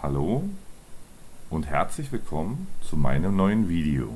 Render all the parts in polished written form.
Hallo und herzlich willkommen zu meinem neuen Video.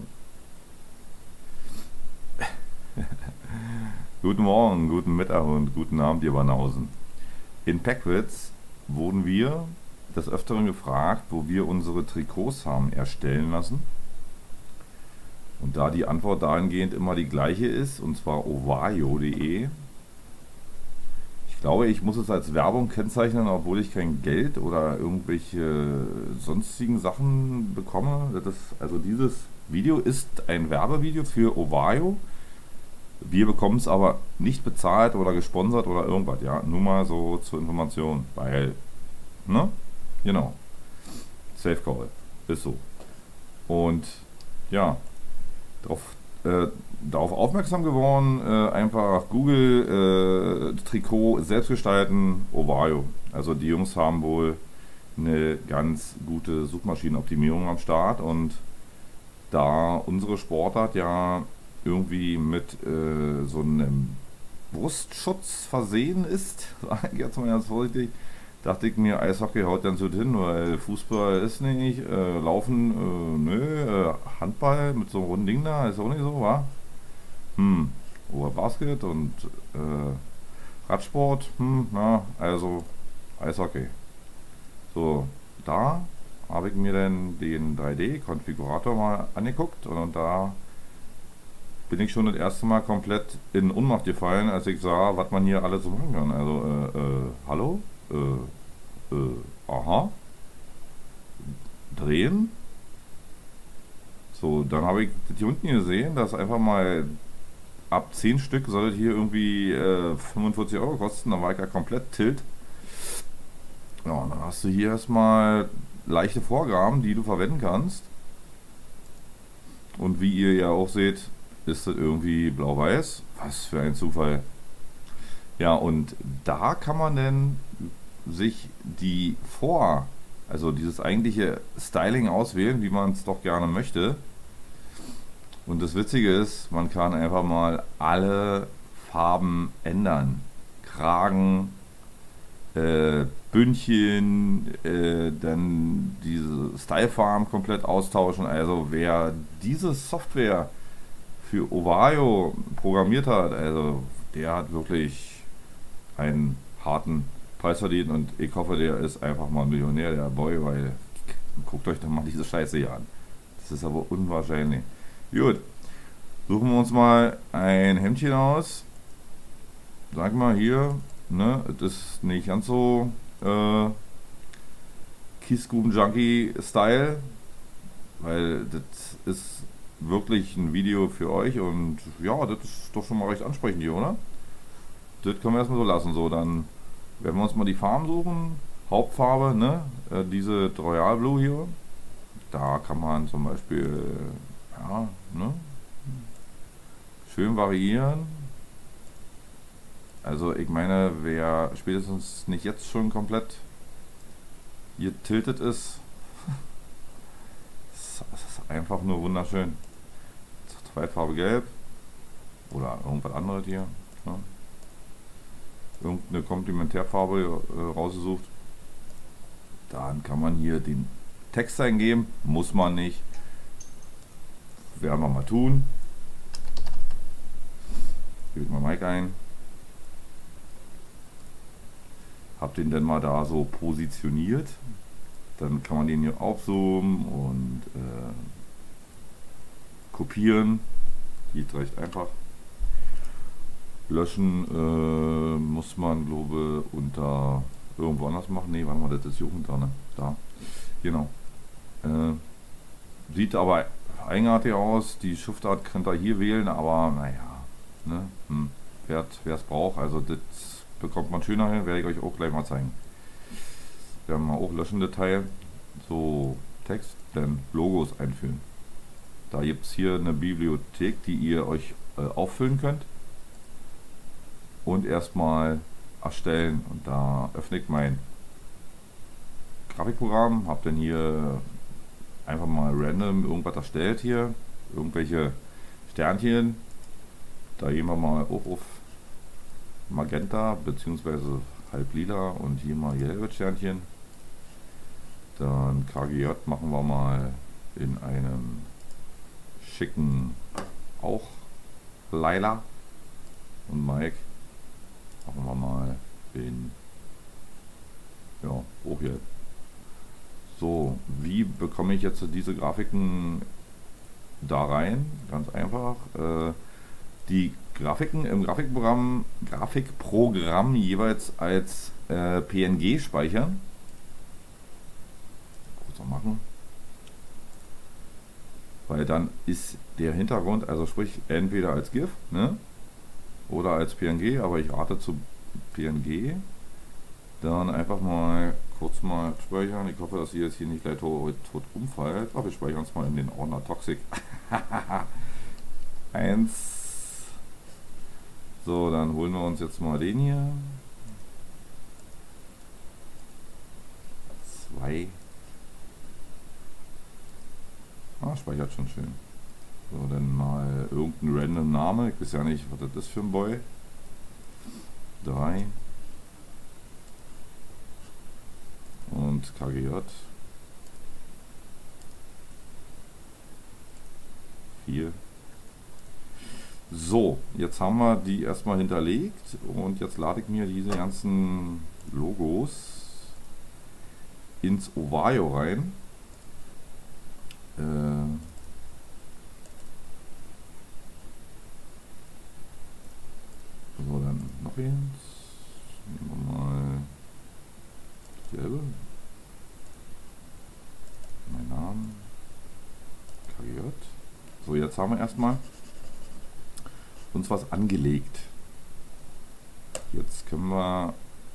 Guten Morgen, guten Mittag und guten Abend, ihr Banausen. In Packwitz wurden wir des Öfteren gefragt, wo wir unsere Trikots haben erstellen lassen. Und da die Antwort dahingehend immer die gleiche ist, und zwar ovayo.de. Ich glaube, ich muss es als Werbung kennzeichnen, obwohl ich kein Geld oder irgendwelche sonstigen Sachen bekomme. Also dieses Video ist ein Werbevideo für Ovayo. Wir bekommen es aber nicht bezahlt oder gesponsert oder irgendwas, ja. Nur mal so zur Information, weil, ne? Genau. Safe Call. Ist so. Und ja, darauf darauf aufmerksam geworden, einfach Google Trikot selbst gestalten, Ovayo. Also die Jungs haben wohl eine ganz gute Suchmaschinenoptimierung am Start, und da unsere Sportart ja irgendwie mit so einem Brustschutz versehen ist, sage ich jetzt mal ganz vorsichtig, dachte ich mir, Eishockey haut ganz gut hin, weil Fußball ist nicht, Laufen, nö, Handball mit so einem runden Ding da ist auch nicht so, wa? Oder Basket und Radsport, na, also Eishockey. So, da habe ich mir dann den 3D-Konfigurator mal angeguckt, und da bin ich schon das erste Mal komplett in Ohnmacht gefallen, als ich sah, was man hier alles so machen kann. Also, hallo? Aha. Drehen. So, dann habe ich das hier unten gesehen, dass einfach mal ab 10 Stück soll das hier irgendwie 45 Euro kosten. Dann war ich ja komplett tilt. Ja, und dann hast du hier erstmal leichte Vorgaben, die du verwenden kannst. Und wie ihr ja auch seht, ist das irgendwie blau-weiß. Was für ein Zufall. Ja, und da kann man dann sich also dieses eigentliche Styling auswählen, wie man es doch gerne möchte. Und das Witzige ist, man kann einfach mal alle Farben ändern. Kragen, Bündchen, dann diese Stylefarben komplett austauschen. Also wer diese Software für Ovayo programmiert hat, also der hat wirklich einen harten Preis verdient, und ich hoffe, der ist einfach mal Millionär, der Boy, weil guckt euch doch mal diese Scheiße hier an. Das ist aber unwahrscheinlich. Gut, suchen wir uns mal ein Hemdchen aus. Sag mal hier, ne, das ist nicht ganz so Kiesgruben Junkie Style, weil das ist wirklich ein Video für euch, und ja, das ist doch schon mal recht ansprechend hier, oder? Das können wir erstmal so lassen. So, dann werden wir uns mal die Farben suchen. Hauptfarbe, ne? Diese Royal Blue hier. Da kann man zum Beispiel, ja, ne? Schön variieren. Also ich meine, wer spätestens nicht jetzt schon komplett hier tiltet ist, das ist einfach nur wunderschön. Zweitfarbe gelb oder irgendwas anderes hier. Ne? Irgendeine Komplementärfarbe rausgesucht. Dann kann man hier den Text eingeben, muss man nicht. Werden wir mal tun. Gebe mal Mike ein. Hab den dann mal da so positioniert. Dann kann man den hier aufzoomen und kopieren. Geht recht einfach. Löschen muss man, glaube ich, unter irgendwo anders machen. Ne, warte mal, das ist hier unten dran. Ne? Da. Genau. Sieht aber eigenartig aus. Die Schriftart könnt ihr hier wählen, aber naja. Ne? Wer es braucht, also das bekommt man schöner hin, werde ich euch auch gleich mal zeigen. Wir haben auch löschen Detail. So, Text, dann Logos einführen. Da gibt es hier eine Bibliothek, die ihr euch auffüllen könnt. Und erstmal erstellen, und da öffne ich mein Grafikprogramm, habe dann hier einfach mal random irgendwas erstellt hier, irgendwelche Sternchen, da gehen wir mal auch auf Magenta bzw. halb lila und hier mal gelbe Sternchen. Dann KGJ machen wir mal in einem schicken auch Laila. Und Mike machen wir mal in ja, Opel. So, wie bekomme ich jetzt diese Grafiken da rein? Ganz einfach. Die Grafiken im Grafikprogramm jeweils als PNG speichern. Kurz noch machen. Weil dann ist der Hintergrund, also sprich entweder als GIF, ne? Oder als PNG, aber ich rate zu PNG. Dann einfach mal kurz mal speichern. Ich hoffe, dass ihr jetzt hier nicht gleich tot umfallt. Aber wir speichern es mal in den Ordner Toxic. 1. So, dann holen wir uns jetzt mal den hier. 2. Ah, speichert schon schön. So, dann mal irgendein random Name. Ich weiß ja nicht, was das ist für ein Boy. 3. Und KGJ. 4. So, jetzt haben wir die erstmal hinterlegt und jetzt lade ich mir diese ganzen Logos ins Ovaio rein. So, dann noch eins. Nehmen wir mal dasselbe. Mein Name. KGJ. So, jetzt haben wir erstmal uns was angelegt. Jetzt können wir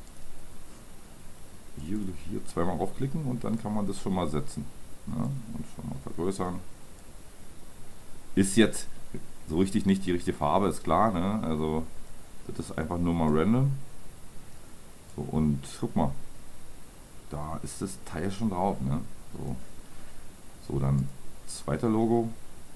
hier zweimal draufklicken und dann kann man das schon mal setzen. Ja, und schon mal vergrößern. Ist jetzt so richtig nicht die richtige Farbe, ist klar, ne? Also das ist einfach nur mal random. So, und guck mal, da ist das Teil schon drauf, ne? So, dann zweiter Logo.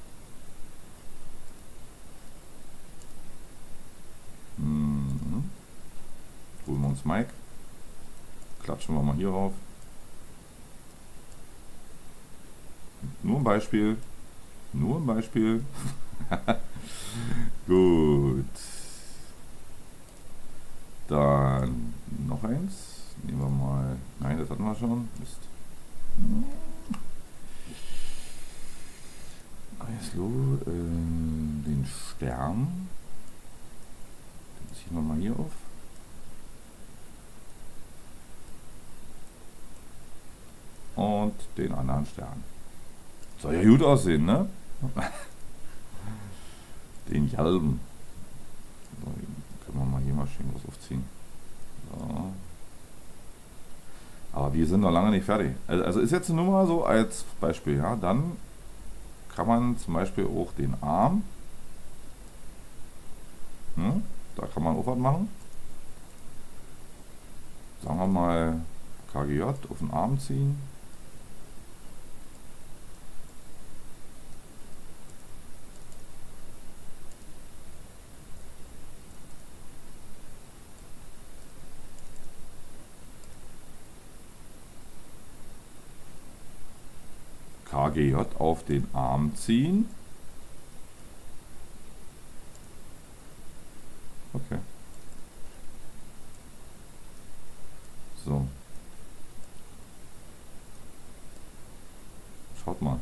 Holen wir uns Mike. Klatschen wir mal hier rauf. Nur ein Beispiel. Nur ein Beispiel. Gut. Dann noch eins. Nehmen wir mal. Nein, das hatten wir schon. Mist. Neues Logo. Den Stern. Den ziehen wir mal hier auf. Und den anderen Stern. Soll ja gut aussehen, ne? Den Jalben. So, können wir mal hier mal schön was aufziehen. So. Aber wir sind noch lange nicht fertig. Also ist jetzt nur mal so als Beispiel, ja. Dann kann man zum Beispiel auch den Arm. Da kann man auch was machen. Sagen wir mal KGJ auf den Arm ziehen. KGJ auf den Arm ziehen. Okay. So. Schaut mal.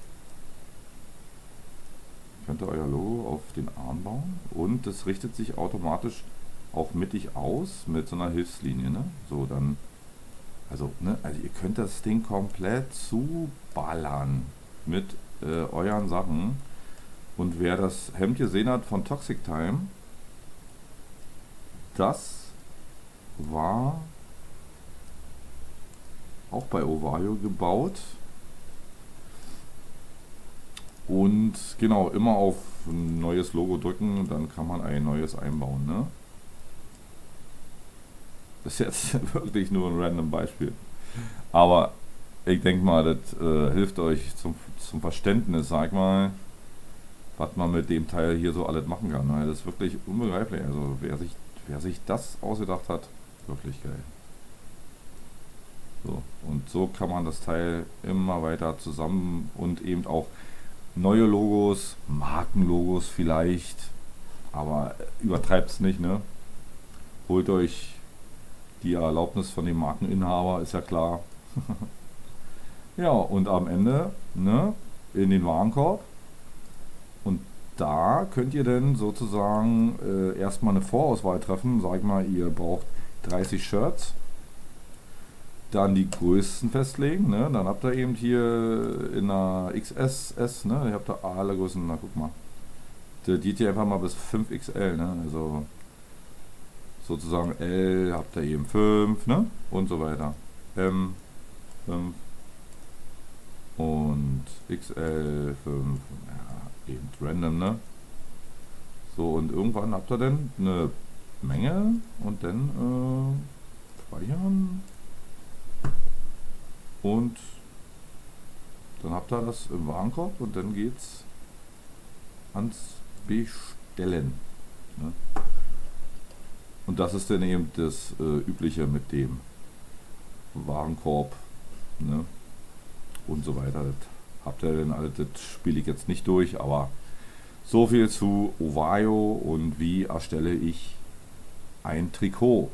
Könnt ihr euer Logo auf den Arm bauen und das richtet sich automatisch auch mittig aus mit so einer Hilfslinie, ne? So, dann also ihr könnt das Ding komplett zuballern mit euren Sachen. Und wer das Hemd gesehen hat von Toxic Time, das war auch bei Ovaio gebaut. Und genau, immer auf ein neues Logo drücken, dann kann man ein neues einbauen, ne? Das ist jetzt wirklich nur ein random Beispiel. Aber ich denke mal, das hilft euch zum Verständnis, sag mal, was man mit dem Teil hier so alles machen kann. Das ist wirklich unbegreiflich. Also wer sich das ausgedacht hat, wirklich geil. So, und Und so kann man das Teil immer weiter zusammen und eben auch neue Logos, Markenlogos vielleicht, aber übertreibt es nicht, ne? Holt euch die Erlaubnis von dem Markeninhaber, ist ja klar. Ja, und am Ende, ne, in den Warenkorb. Und da könnt ihr dann sozusagen erstmal eine Vorauswahl treffen. Sag mal, ihr braucht 30 Shirts. Dann die Größten festlegen, ne? Dann habt ihr eben hier in einer XS, ne? Ihr habt da alle Größen, na guck mal. Der geht hier einfach mal bis 5XL, ne? Also sozusagen L habt ihr eben 5, ne? Und so weiter. M 5 und XL 5, ja, eben random, ne? So, und irgendwann habt ihr dann eine Menge und dann speichern. Und dann habt ihr das im Warenkorb und dann geht's ans Bestellen. Ne? Und das ist dann eben das Übliche mit dem Warenkorb, ne? Und so weiter. Das habt ihr dann alles, das spiele ich jetzt nicht durch, aber so viel zu Ovaio und wie erstelle ich ein Trikot.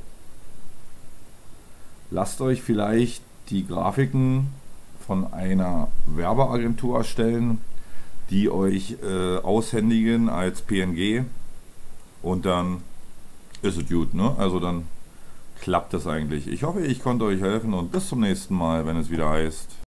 Lasst euch vielleicht die Grafiken von einer Werbeagentur erstellen, die euch aushändigen als PNG und dann ist es gut, ne? Also dann klappt es eigentlich. Ich hoffe, ich konnte euch helfen und bis zum nächsten Mal, wenn es wieder heißt